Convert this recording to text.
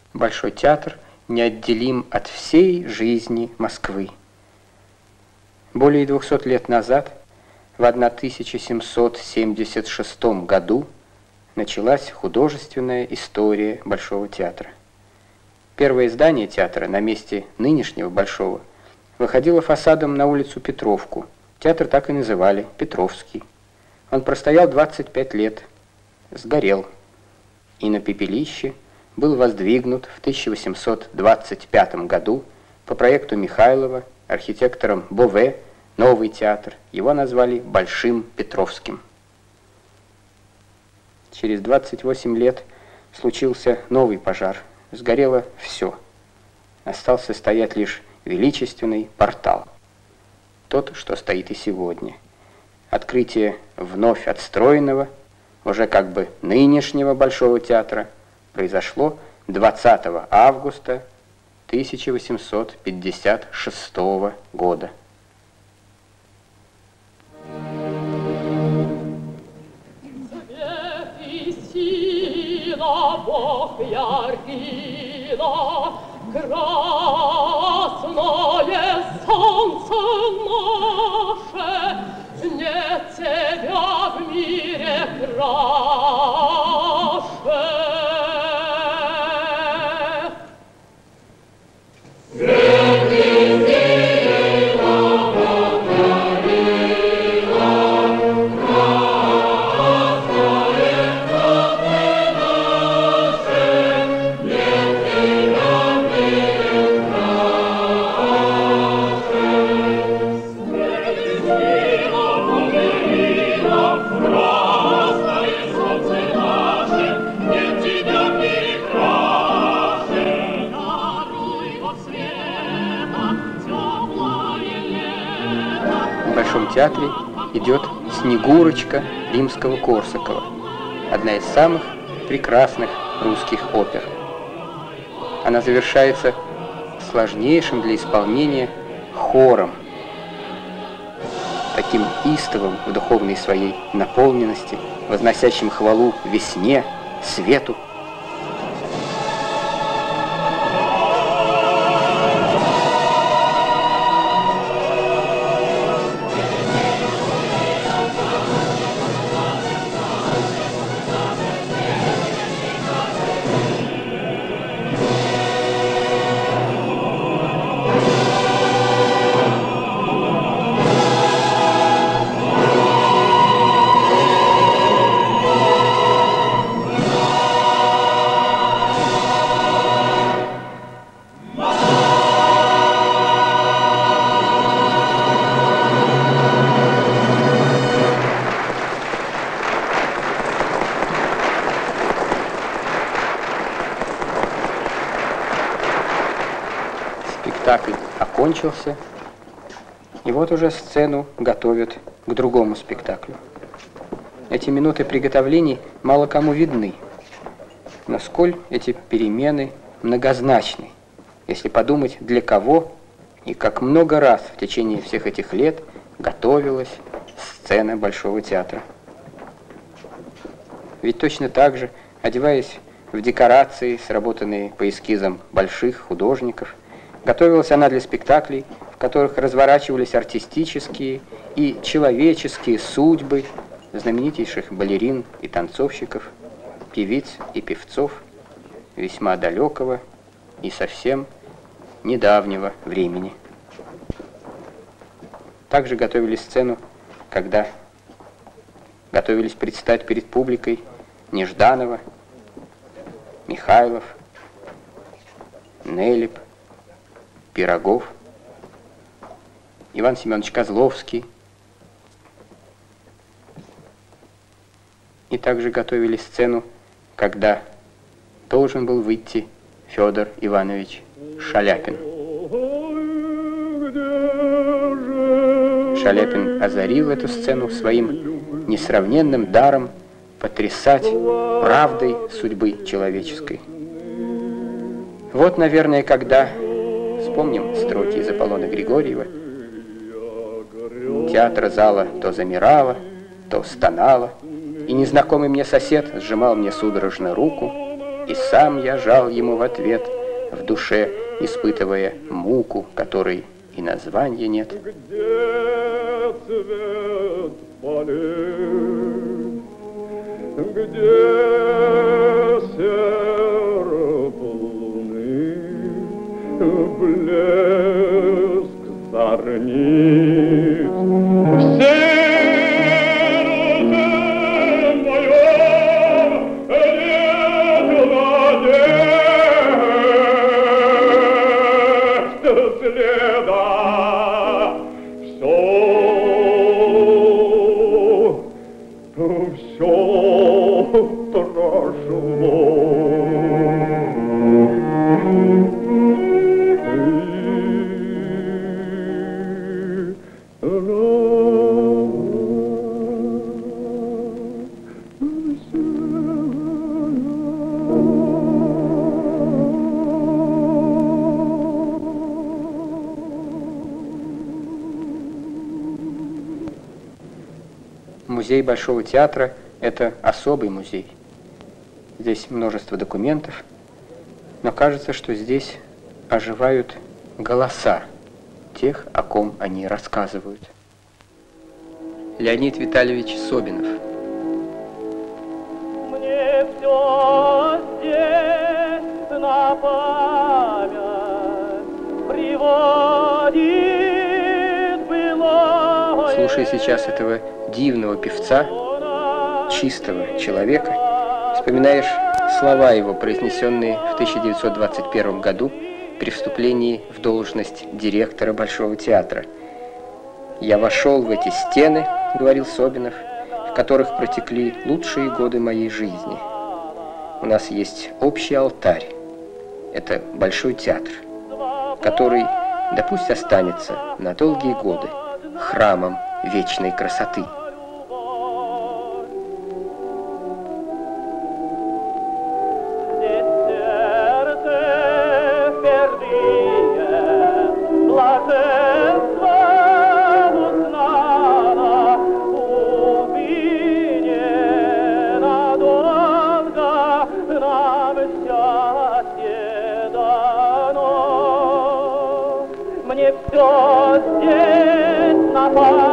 Большой театр неотделим от всей жизни Москвы. Более 200 лет назад, в 1776 году, началась художественная история Большого театра. Первое здание театра на месте нынешнего Большого выходило фасадом на улицу Петровку. Театр так и называли Петровский. Он простоял 25 лет, сгорел, и на пепелище был воздвигнут в 1825 году по проекту Михайлова архитектором Бове новый театр. Его назвали Большим Петровским. Через 28 лет случился новый пожар. Сгорело все. Остался стоять лишь величественный портал. Тот, что стоит и сегодня. Открытие вновь отстроенного, уже как бы нынешнего Большого театра, произошло 20 августа 1856 года. Свет и сила, Бог яркина, красное солнце наше, нет тебя в мире краше. В Большом театре идет «Снегурочка» Римского-Корсакова, одна из самых прекрасных русских опер. Она завершается сложнейшим для исполнения хором, таким истовым в духовной своей наполненности, возносящим хвалу весне, свету. Спектакль окончился, и вот уже сцену готовят к другому спектаклю. Эти минуты приготовлений мало кому видны, но сколь эти перемены многозначны, если подумать, для кого и как много раз в течение всех этих лет готовилась сцена Большого театра. Ведь точно так же, одеваясь в декорации, сработанные по эскизам больших художников, готовилась она для спектаклей, в которых разворачивались артистические и человеческие судьбы знаменитейших балерин и танцовщиков, певиц и певцов весьма далекого и совсем недавнего времени. Также готовили сцену, когда готовились предстать перед публикой Нежданова, Михайлов, Нелеп, Пирогов, Иван Семенович Козловский. И также готовили сцену, когда должен был выйти Федор Иванович Шаляпин. Шаляпин озарил эту сцену своим несравненным даром потрясать правдой судьбы человеческой. Вот, наверное, когда, вспомним строки из Аполлона Григорьева, театр зала то замирала, то стонала, и незнакомый мне сосед сжимал мне судорожно руку и сам я жал ему в ответ, в душе испытывая муку, которой и названия нет. Где цвет полей, где серп луны, блеск зорниц, в сердце моем нет надежд следа. Все прошло. Музей Большого театра – это особый музей. Здесь множество документов, но кажется, что здесь оживают голоса тех, о ком они рассказывают. Леонид Витальевич Собинов. Мне все здесь на память приводит былое. Слушая сейчас этого дивного певца, чистого человека, вспоминаешь слова его, произнесенные в 1921 году при вступлении в должность директора Большого театра. «Я вошел в эти стены, — говорил Собинов, — в которых протекли лучшие годы моей жизни. У нас есть общий алтарь. Это Большой театр, который, да пусть останется на долгие годы, храмом вечной красоты». Мне все здесь на память